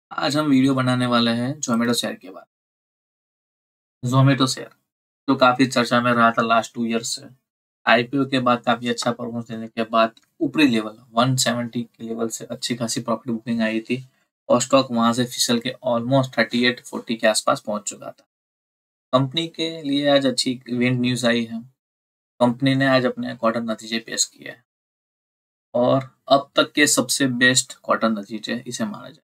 आज हम वीडियो बनाने वाले हैं ज़ोमैटो शेयर के बाद। ज़ोमैटो शेयर जो काफ़ी चर्चा में रहा था लास्ट 2 ईयर्स से। आईपीओ के बाद काफ़ी अच्छा परफॉर्मेंस देने के बाद ऊपरी लेवल 170 के लेवल से अच्छी खासी प्रॉफिट बुकिंग आई थी और स्टॉक वहां से फिसल के ऑलमोस्ट 38-40 के आसपास पहुंच चुका था। कंपनी के लिए आज अच्छी इवेंट न्यूज़ आई है। कंपनी ने आज अपने क्वार्टर नतीजे पेश किए हैं और अब तक के सबसे बेस्ट क्वार्टर नतीजे इसे माना जाए।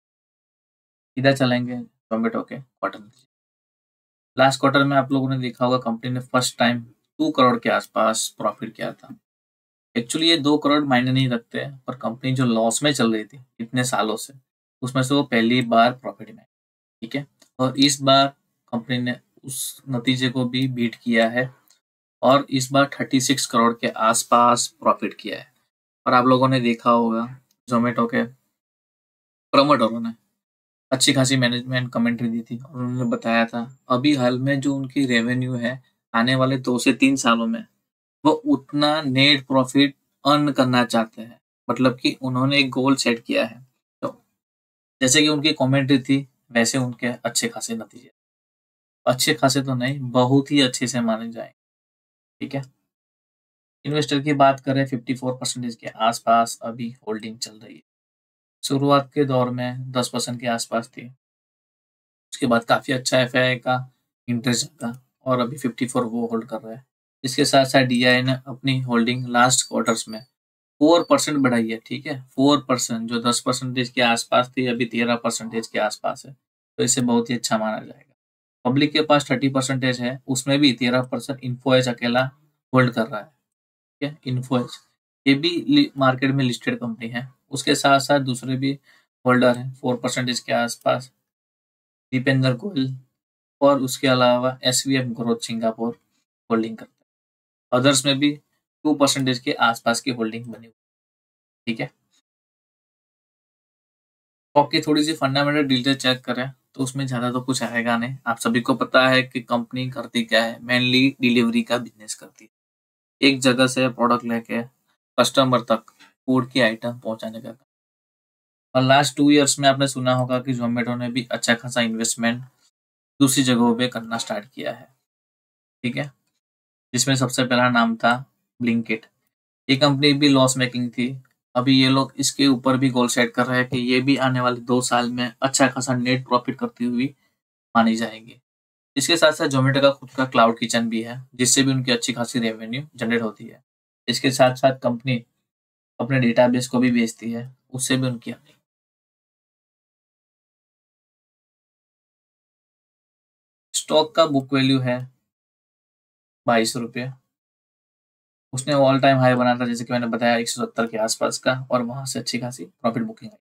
सीधा चलेंगे ज़ोमैटो के क्वार्टर नतीजे। लास्ट क्वार्टर में आप लोगों ने देखा होगा कंपनी ने फर्स्ट टाइम 2 करोड़ के आसपास प्रॉफिट किया था। एक्चुअली ये 2 करोड़ मायने नहीं रखते हैं, पर कंपनी जो लॉस में चल रही थी इतने सालों से, उसमें से वो पहली बार प्रॉफिट में, ठीक है। और इस बार कंपनी ने उस नतीजे को भी बीट किया है और इस बार 36 करोड़ के आसपास प्रॉफिट किया है। और आप लोगों ने देखा होगा जोमेटो के प्रमोटरों ने अच्छी खासी मैनेजमेंट कमेंट्री दी थी और उन्होंने बताया था अभी हाल में जो उनकी रेवेन्यू है आने वाले 2 से 3 सालों में वो उतना नेट प्रॉफिट अर्न करना चाहते हैं। मतलब कि उन्होंने एक गोल सेट किया है। तो जैसे कि उनकी कमेंट्री थी वैसे उनके अच्छे खासे नतीजे, अच्छे खासे तो नहीं बहुत ही अच्छे से माने जाएंगे, ठीक है। इन्वेस्टर की बात करें 54% के आसपास अभी होल्डिंग चल रही है। शुरुआत के दौर में 10% के आसपास थी, उसके बाद काफ़ी अच्छा एफआई का इंटरेस्ट था और अभी 54 वो होल्ड कर रहा है। इसके साथ साथ डीआई ने अपनी होल्डिंग लास्ट क्वार्टर्स में 4% बढ़ाई है, ठीक है। 4% जो 10% के आसपास थी अभी 13% के आसपास है, तो इसे बहुत ही अच्छा माना जाएगा। पब्लिक के पास 30% है, उसमें भी 13% इन्फोएज अकेला होल्ड कर रहा है, ठीक है। इन्फोएज ये भी मार्केट में लिस्टेड कंपनी है, उसके साथ साथ दूसरे भी होल्डर हैं 4% के आसपास, दीपेंद्र गोयल और उसके अलावा एसवीएफ ग्रोथ सिंगापुर होल्डिंग करता है। अदर्स में भी 2% के आसपास की होल्डिंग बनी हुई, ठीक है। स्टॉक की थोड़ी सी फंडामेंटल डिटेल चेक करें तो उसमें ज़्यादा तो कुछ आएगा नहीं। आप सभी को पता है कि कंपनी करती क्या है, मेनली डिलीवरी का बिजनेस करती है। एक जगह से प्रोडक्ट लेके कस्टमर तक फूड की आइटम पहुंचाने का काम। और लास्ट 2 ईयर्स में आपने सुना होगा कि जोमेटो ने भी अच्छा खासा इन्वेस्टमेंट दूसरी जगहों पे करना स्टार्ट किया है, ठीक है। जिसमें सबसे पहला नाम था ब्लिंकिट। ये कंपनी भी लॉस मेकिंग थी। अभी ये लोग इसके ऊपर भी गोल सेट कर रहे हैं कि ये भी आने वाले 2 साल में अच्छा खासा नेट प्रॉफिट करती हुई मानी जाएगी। इसके साथ साथ जोमेटो का खुद का क्लाउड किचन भी है जिससे भी उनकी अच्छी खासी रेवेन्यू जनरेट होती है। इसके साथ साथ कंपनी अपने डेटाबेस को भी बेचती है, उससे भी उनकी अर्निंग। स्टॉक का बुक वैल्यू है 22 रुपये। उसने ऑल टाइम हाई बना था जैसे कि मैंने बताया 170 के आसपास का, और वहां से अच्छी खासी प्रॉफिट बुकिंग आई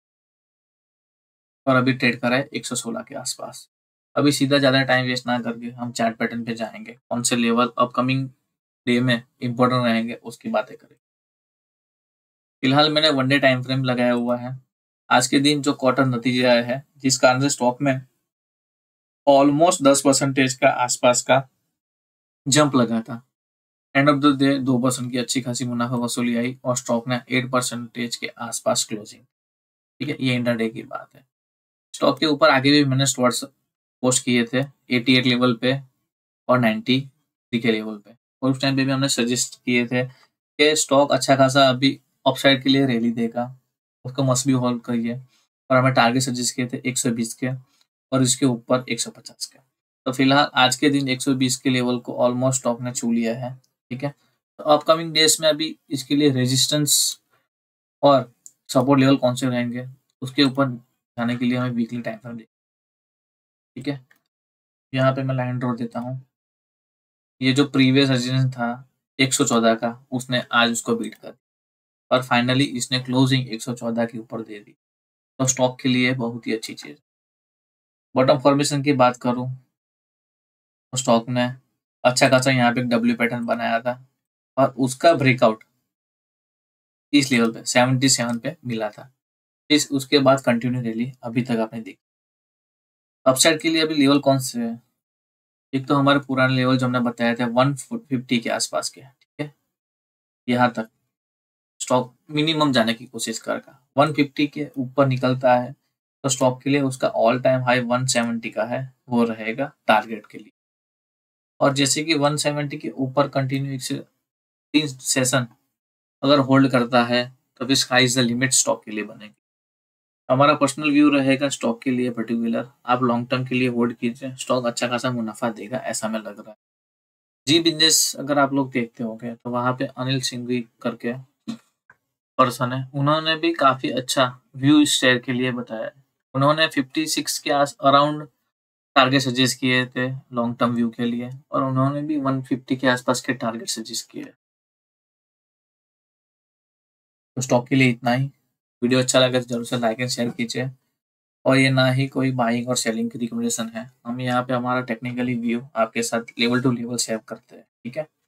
और अभी ट्रेड करा है 116 के आसपास। अभी सीधा ज़्यादा टाइम वेस्ट ना करके हम चार्ट पैटर्न पे जाएंगे, कौन से लेवल अपकमिंग डे में इंपॉर्टेंट रहेंगे उसकी बातें करें। फिलहाल मैंने वन डे टाइम फ्रेम लगाया हुआ है। आज के दिन जो क्वार्टर नतीजे आए हैं जिस कारण से स्टॉक में ऑलमोस्ट 10% का आसपास का जंप लगा था। एंड ऑफ द डे 2% की अच्छी खासी मुनाफा वसूली आई और स्टॉक ने 8% के आसपास क्लोजिंग, ठीक है। ये इंटरडे की बात है। स्टॉक के ऊपर आगे भी मैंने स्टॉक्स पोस्ट किए थे 88 लेवल पे और 93 के लेवल पे, और उस टाइम पे भी हमने सजेस्ट किए थे कि स्टॉक अच्छा खासा अभी अपसाइड के लिए रैली देगा, उसको मस्ट बी होल्ड करिए। और हमें टारगेट सजेस्ट किए थे 120 के और इसके ऊपर 150 के। तो फिलहाल आज के दिन 120 के लेवल को ऑलमोस्ट स्टॉक ने छू लिया है, ठीक है। तो अपकमिंग डेज में अभी इसके लिए रेजिस्टेंस और सपोर्ट लेवल कौन से रहेंगे उसके ऊपर जाने के लिए हमें वीकली टाइम फ्रेम, ठीक है। यहाँ पे मैं लाइन ड्रॉ देता हूँ। ये जो प्रीवियस रेजिस्टेंस था 114 का, उसने आज उसको बीट कर दिया और फाइनली इसने क्लोजिंग 114 के ऊपर दे दी। तो स्टॉक के लिए बहुत ही अच्छी चीज। बॉटम फॉर्मेशन की बात करूं तो स्टॉक ने अच्छा खासा यहाँ पे एक डब्ल्यू पैटर्न बनाया था और उसका ब्रेकआउट इस लेवल पे 77 पे मिला था। इस उसके बाद कंटिन्यू रैली अभी तक आपने देखी। अपसाइड के लिए अभी लेवल कौन से है? एक तो हमारे पुराने लेवल जो हमने बताया था 150 के आसपास के, ठीक है। यहाँ तक स्टॉक मिनिमम जाने की कोशिश करेगा। 150 के ऊपर निकलता है तो स्टॉक के लिए उसका ऑल टाइम हाई 170 का है, वो रहेगा टारगेट के लिए। और जैसे कि 170 के ऊपर कंटिन्यू 3 सेशन अगर होल्ड करता है तो फिर sky is the limit stock के लिए बनेगी। हमारा पर्सनल व्यू रहेगा स्टॉक के लिए पर्टिकुलर, आप लॉन्ग टर्म के लिए होल्ड कीजिए, स्टॉक अच्छा खासा मुनाफा देगा ऐसा हमें लग रहा है। जी बिजनेस अगर आप लोग देखते होंगे तो वहाँ पे अनिल सिंघवी करके पर्सन है, उन्होंने भी काफी अच्छा व्यू इस शेयर के लिए बताया है। उन्होंने 56 के आस अराउंड टारगेट सजेस्ट किए थे लॉन्ग टर्म व्यू के लिए, और उन्होंने भी 150 के आसपास के टारगेट सजेस्ट किए। तो स्टॉक के लिए इतना ही। वीडियो अच्छा लगे तो जरूर से लाइक एंड शेयर कीजिए। और ये ना ही कोई बाइंग और सेलिंग की रिकमेंडेशन है, हम यहाँ पे हमारा टेक्निकली व्यू आपके साथ लेवल टू लेवल शेयर करते हैं, ठीक है।